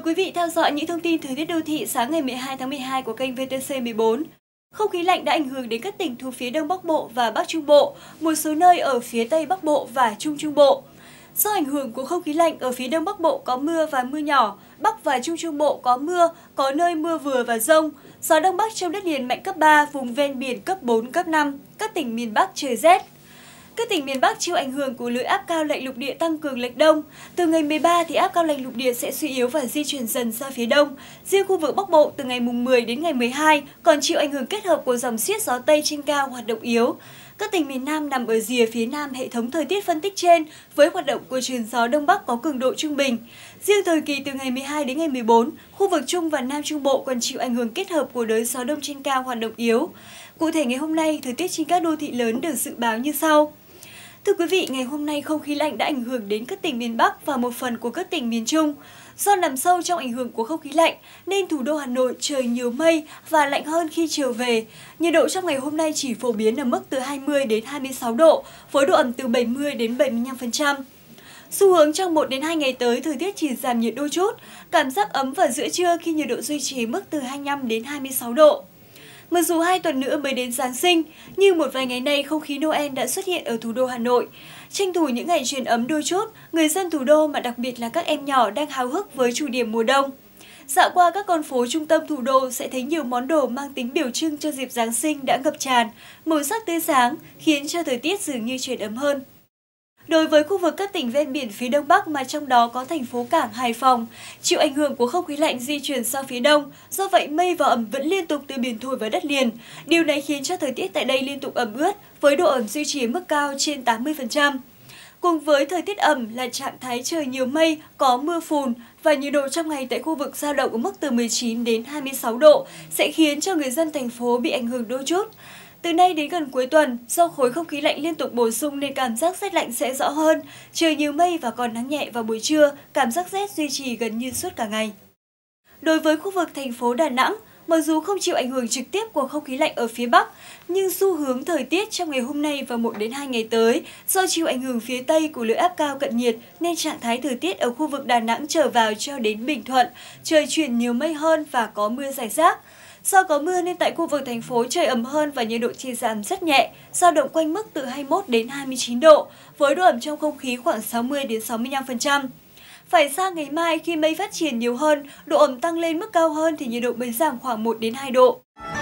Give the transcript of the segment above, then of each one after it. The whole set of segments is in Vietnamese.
quý vị theo dõi những thông tin thời tiết đô thị sáng ngày 12 tháng 12 của kênh VTC 14. Không khí lạnh đã ảnh hưởng đến các tỉnh thuộc phía Đông Bắc Bộ và Bắc Trung Bộ, một số nơi ở phía Tây Bắc Bộ và Trung Trung Bộ. Do ảnh hưởng của không khí lạnh, ở phía Đông Bắc Bộ có mưa và mưa nhỏ, Bắc và Trung Trung Bộ có mưa, có nơi mưa vừa và dông. Gió Đông Bắc trong đất liền mạnh cấp 3, vùng ven biển cấp 4, cấp 5, các tỉnh miền Bắc trời rét. Các tỉnh miền Bắc chịu ảnh hưởng của lưỡi áp cao lạnh lục địa tăng cường lệch đông. Từ ngày 13 thì áp cao lạnh lục địa sẽ suy yếu và di chuyển dần ra phía đông. Riêng khu vực Bắc Bộ từ ngày mùng 10 đến ngày 12 còn chịu ảnh hưởng kết hợp của dòng xiết gió Tây trên cao hoạt động yếu. Các tỉnh miền Nam nằm ở rìa phía Nam hệ thống thời tiết phân tích trên với hoạt động của truyền gió Đông Bắc có cường độ trung bình. Riêng thời kỳ từ ngày 12 đến ngày 14, khu vực Trung và Nam Trung Bộ còn chịu ảnh hưởng kết hợp của đới gió đông trên cao hoạt động yếu. Cụ thể ngày hôm nay, thời tiết trên các đô thị lớn được dự báo như sau. Thưa quý vị, ngày hôm nay không khí lạnh đã ảnh hưởng đến các tỉnh miền Bắc và một phần của các tỉnh miền Trung. Do nằm sâu trong ảnh hưởng của không khí lạnh nên thủ đô Hà Nội trời nhiều mây và lạnh hơn khi chiều về. Nhiệt độ trong ngày hôm nay chỉ phổ biến ở mức từ 20 đến 26 độ với độ ẩm từ 70 đến 75%. Xu hướng trong 1 đến 2 ngày tới, thời tiết chỉ giảm nhiệt đôi chút, cảm giác ấm vào giữa trưa khi nhiệt độ duy trì mức từ 25 đến 26 độ. Mặc dù 2 tuần nữa mới đến Giáng sinh, nhưng một vài ngày nay không khí Noel đã xuất hiện ở thủ đô Hà Nội. Tranh thủ những ngày chuyển ấm đôi chút, người dân thủ đô mà đặc biệt là các em nhỏ đang háo hức với chủ điểm mùa đông. Dạo qua các con phố trung tâm thủ đô sẽ thấy nhiều món đồ mang tính biểu trưng cho dịp Giáng sinh đã ngập tràn, màu sắc tươi sáng khiến cho thời tiết dường như chuyển ấm hơn. Đối với khu vực các tỉnh ven biển phía Đông Bắc mà trong đó có thành phố cảng Hải Phòng, chịu ảnh hưởng của không khí lạnh di chuyển sang phía Đông, do vậy mây và ẩm vẫn liên tục từ biển thổi vào đất liền. Điều này khiến cho thời tiết tại đây liên tục ẩm ướt, với độ ẩm duy trì ở mức cao trên 80%. Cùng với thời tiết ẩm là trạng thái trời nhiều mây, có mưa phùn và nhiệt độ trong ngày tại khu vực dao động ở mức từ 19 đến 26 độ sẽ khiến cho người dân thành phố bị ảnh hưởng đôi chút. Từ nay đến gần cuối tuần, do khối không khí lạnh liên tục bổ sung nên cảm giác rét lạnh sẽ rõ hơn. Trời nhiều mây và còn nắng nhẹ vào buổi trưa, cảm giác rét duy trì gần như suốt cả ngày. Đối với khu vực thành phố Đà Nẵng, mặc dù không chịu ảnh hưởng trực tiếp của không khí lạnh ở phía Bắc, nhưng xu hướng thời tiết trong ngày hôm nay và 1 đến 2 ngày tới do chịu ảnh hưởng phía Tây của lưỡi áp cao cận nhiệt nên trạng thái thời tiết ở khu vực Đà Nẵng trở vào cho đến Bình Thuận, trời chuyển nhiều mây hơn và có mưa rải rác. Do có mưa nên tại khu vực thành phố trời ấm hơn và nhiệt độ chỉ giảm rất nhẹ, dao động quanh mức từ 21 đến 29 độ, với độ ẩm trong không khí khoảng 60 đến 65%. Phải sang ngày mai khi mây phát triển nhiều hơn, độ ẩm tăng lên mức cao hơn thì nhiệt độ mới giảm khoảng 1 đến 2 độ.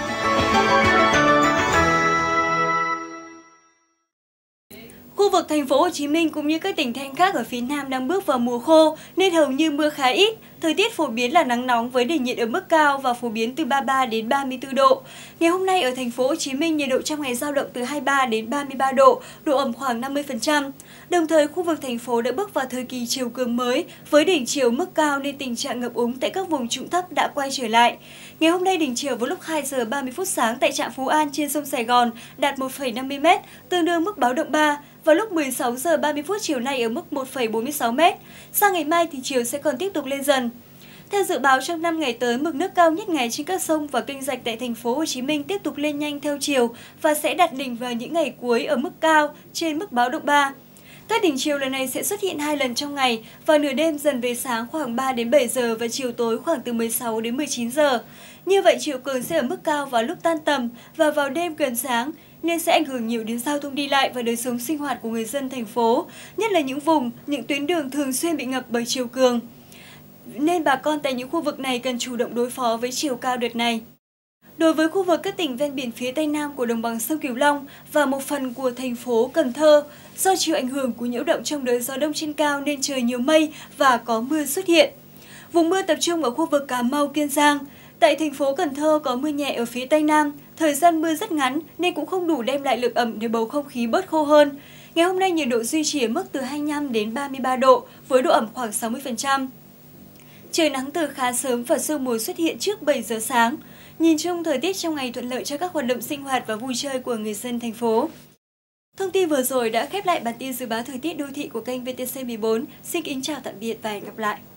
Khu vực thành phố Hồ Chí Minh cũng như các tỉnh thành khác ở phía Nam đang bước vào mùa khô nên hầu như mưa khá ít. Thời tiết phổ biến là nắng nóng với nền nhiệt ở mức cao và phổ biến từ 33 đến 34 độ. Ngày hôm nay ở thành phố Hồ Chí Minh nhiệt độ trong ngày dao động từ 23 đến 33 độ, độ ẩm khoảng 50%. Đồng thời khu vực thành phố đã bước vào thời kỳ chiều cường mới với đỉnh chiều mức cao nên tình trạng ngập úng tại các vùng trũng thấp đã quay trở lại. Ngày hôm nay đỉnh chiều vào lúc 2 giờ 30 phút sáng tại trạm Phú An trên sông Sài Gòn đạt 1,50 m, tương đương mức báo động 3. Vào lúc 16 giờ 30 phút chiều nay ở mức 1,46 m. Sang ngày mai thì chiều sẽ còn tiếp tục lên dần. Theo dự báo trong 5 ngày tới, mực nước cao nhất ngày trên các sông và kênh rạch tại thành phố Hồ Chí Minh tiếp tục lên nhanh theo chiều và sẽ đạt đỉnh vào những ngày cuối ở mức cao trên mức báo động 3. Các đỉnh chiều lần này sẽ xuất hiện 2 lần trong ngày, vào nửa đêm dần về sáng khoảng 3 đến 7 giờ và chiều tối khoảng từ 16 đến 19 giờ. Như vậy chiều cường sẽ ở mức cao vào lúc tan tầm và vào đêm gần sáng, nên sẽ ảnh hưởng nhiều đến giao thông đi lại và đời sống sinh hoạt của người dân thành phố, nhất là những tuyến đường thường xuyên bị ngập bởi chiều cường. Nên bà con tại những khu vực này cần chủ động đối phó với chiều cao đợt này. Đối với khu vực các tỉnh ven biển phía Tây Nam của đồng bằng sông Cửu Long và một phần của thành phố Cần Thơ, do chịu ảnh hưởng của nhiễu động trong đới gió đông trên cao nên trời nhiều mây và có mưa xuất hiện. Vùng mưa tập trung ở khu vực Cà Mau, Kiên Giang. Tại thành phố Cần Thơ có mưa nhẹ ở phía Tây Nam, thời gian mưa rất ngắn nên cũng không đủ đem lại lực ẩm để bầu không khí bớt khô hơn. Ngày hôm nay nhiệt độ duy trì ở mức từ 25 đến 33 độ với độ ẩm khoảng 60%. Trời nắng từ khá sớm và sương mù xuất hiện trước 7 giờ sáng. Nhìn chung thời tiết trong ngày thuận lợi cho các hoạt động sinh hoạt và vui chơi của người dân thành phố. Thông tin vừa rồi đã khép lại bản tin dự báo thời tiết đô thị của kênh VTC 14. Xin kính chào tạm biệt và hẹn gặp lại.